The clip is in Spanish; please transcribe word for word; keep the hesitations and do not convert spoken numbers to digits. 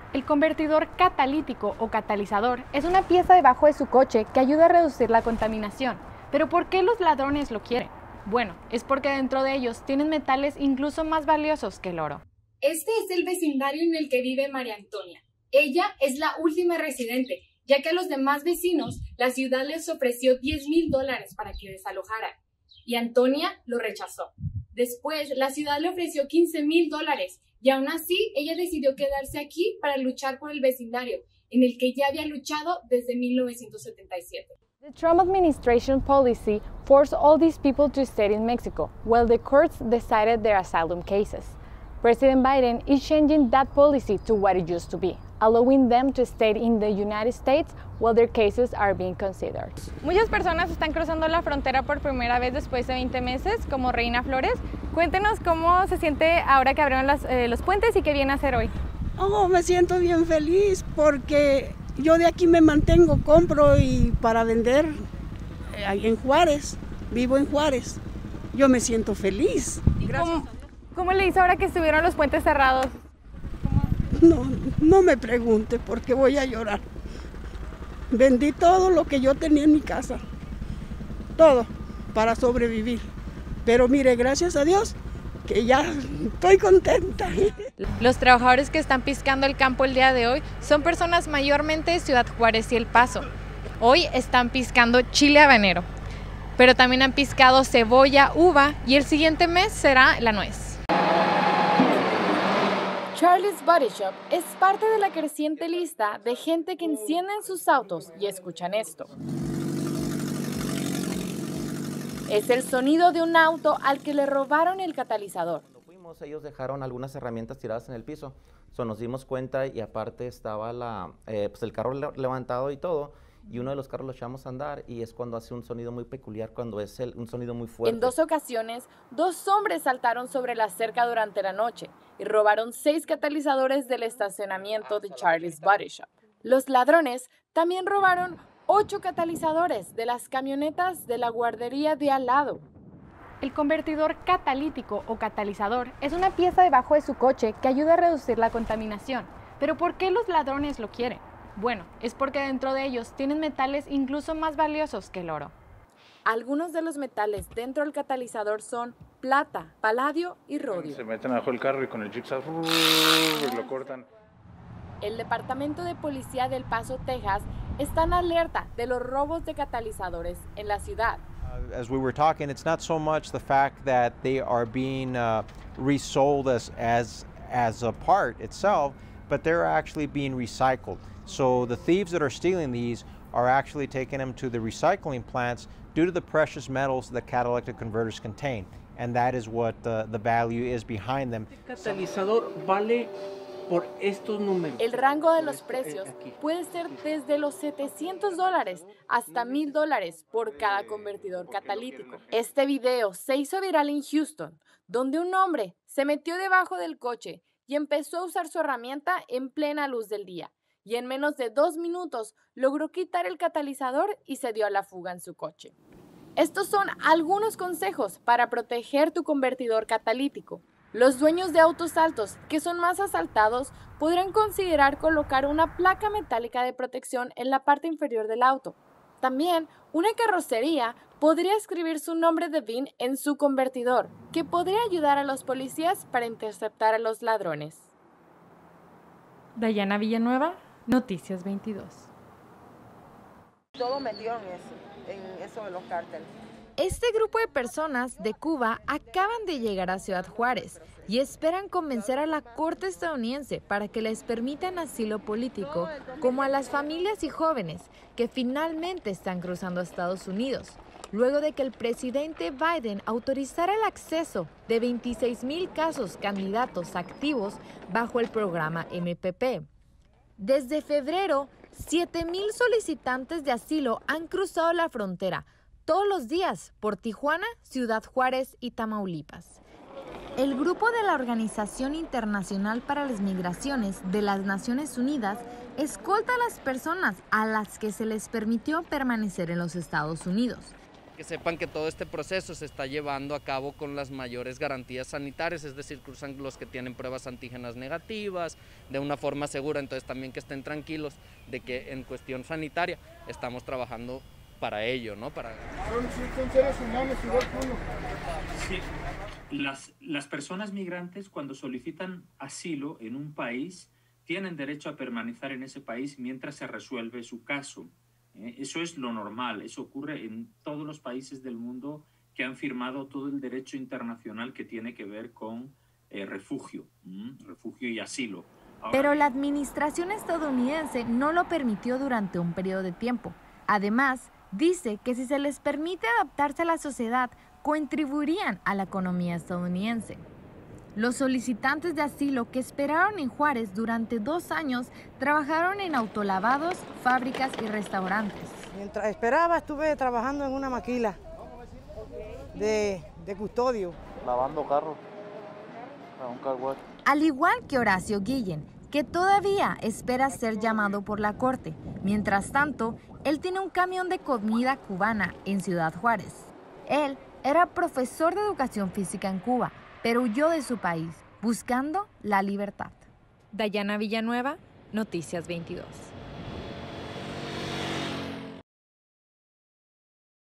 El convertidor catalítico o catalizador es una pieza debajo de su coche que ayuda a reducir la contaminación. ¿Pero por qué los ladrones lo quieren? Bueno, es porque dentro de ellos tienen metales incluso más valiosos que el oro. Este es el vecindario en el que vive María Antonia. Ella es la última residente, ya que a los demás vecinos la ciudad les ofreció diez mil dólares para que desalojaran, y Antonia lo rechazó. Después, la ciudad le ofreció quince mil dólares, y aún así ella decidió quedarse aquí para luchar por el vecindario, en el que ya había luchado desde mil novecientos setenta y siete. The Trump administration policy forced all these people to stay in Mexico, while the courts decided their asylum cases. President Biden is changing that policy to what it used to be, allowing them to stay in the United States while their cases are being considered. Muchas personas están cruzando la frontera por primera vez después de veinte meses, como Reina Flores. Cuéntenos cómo se siente ahora que abrieron las, eh, los puentes y qué viene a hacer hoy. Oh, me siento bien feliz porque yo de aquí me mantengo, compro y para vender eh, en Juárez, vivo en Juárez. Yo me siento feliz. Gracias. ¿Cómo, cómo le hizo ahora que estuvieron los puentes cerrados? No, no me pregunte porque voy a llorar. Vendí todo lo que yo tenía en mi casa, todo, para sobrevivir. Pero mire, gracias a Dios, que ya estoy contenta. Los trabajadores que están piscando el campo el día de hoy son personas mayormente de Ciudad Juárez y El Paso. Hoy están piscando chile habanero, pero también han piscado cebolla, uva y el siguiente mes será la nuez. Charlie's Body Shop es parte de la creciente lista de gente que encienden sus autos y escuchan esto. Es el sonido de un auto al que le robaron el catalizador. Cuando fuimos, ellos dejaron algunas herramientas tiradas en el piso. So, nos dimos cuenta y aparte estaba la, eh, pues el carro le levantado y todo. Y uno de los carros lo echamos a andar y es cuando hace un sonido muy peculiar, cuando es el, un sonido muy fuerte. En dos ocasiones, dos hombres saltaron sobre la cerca durante la noche y robaron seis catalizadores del estacionamiento de Charlie's Body Shop. Los ladrones también robaron ocho catalizadores de las camionetas de la guardería de al lado. El convertidor catalítico o catalizador es una pieza debajo de su coche que ayuda a reducir la contaminación. ¿Pero por qué los ladrones lo quieren? Bueno, es porque dentro de ellos tienen metales incluso más valiosos que el oro. Algunos de los metales dentro del catalizador son plata, paladio y rodio. Se meten abajo del carro y con el jigsaw lo cortan. El Departamento de Policía del Paso, Texas, está en alerta de los robos de catalizadores en la ciudad. Uh, as we were talking, it's not so much the fact that they are being uh, resold as, as, as a part itself, but they're actually being recycled. So the thieves that are stealing these are actually taking them to the recycling plants due to the precious metals that catalytic converters contain. And that is what the, the value is behind them. El catalizador vale por estos números. El rango de los precios puede ser desde los setecientos dólares hasta mil dólares por cada convertidor catalítico. Este video se hizo viral en Houston, donde un hombre se metió debajo del coche y empezó a usar su herramienta en plena luz del día. Y en menos de dos minutos logró quitar el catalizador y se dio a la fuga en su coche. Estos son algunos consejos para proteger tu convertidor catalítico. Los dueños de autos altos, que son más asaltados, podrán considerar colocar una placa metálica de protección en la parte inferior del auto. También, una carrocería podría escribir su nombre de V I N en su convertidor, que podría ayudar a los policías para interceptar a los ladrones. Dayana Villanueva, Noticias veintidós. Todo metieron eso, en eso de los cárteles. Este grupo de personas de Cuba acaban de llegar a Ciudad Juárez y esperan convencer a la Corte estadounidense para que les permitan asilo político, como a las familias y jóvenes que finalmente están cruzando a Estados Unidos, luego de que el presidente Biden autorizara el acceso de veintiséis mil casos candidatos activos bajo el programa M P P. Desde febrero, siete mil solicitantes de asilo han cruzado la frontera todos los días por Tijuana, Ciudad Juárez y Tamaulipas. El grupo de la Organización Internacional para las Migraciones de las Naciones Unidas escolta a las personas a las que se les permitió permanecer en los Estados Unidos. Que sepan que todo este proceso se está llevando a cabo con las mayores garantías sanitarias, es decir, cruzan los que tienen pruebas antígenas negativas, de una forma segura, entonces también que estén tranquilos de que en cuestión sanitaria estamos trabajando para ello, ¿no? Para... Son seres humanos igual que uno. Sí, las, las personas migrantes cuando solicitan asilo en un país tienen derecho a permanecer en ese país mientras se resuelve su caso. Eso es lo normal, eso ocurre en todos los países del mundo que han firmado todo el derecho internacional que tiene que ver con eh, refugio, ¿m? refugio y asilo. Ahora, Pero la administración estadounidense no lo permitió durante un periodo de tiempo. Además, dice que si se les permite adaptarse a la sociedad, contribuirían a la economía estadounidense. Los solicitantes de asilo que esperaron en Juárez durante dos años trabajaron en autolavados, fábricas y restaurantes. Mientras esperaba estuve trabajando en una maquila de, de custodio. Lavando carros, un car wash. Al igual que Horacio Guillén, que todavía espera ser llamado por la corte. Mientras tanto, él tiene un camión de comida cubana en Ciudad Juárez. Él era profesor de educación física en Cuba, pero huyó de su país, buscando la libertad. Dayana Villanueva, Noticias veintidós.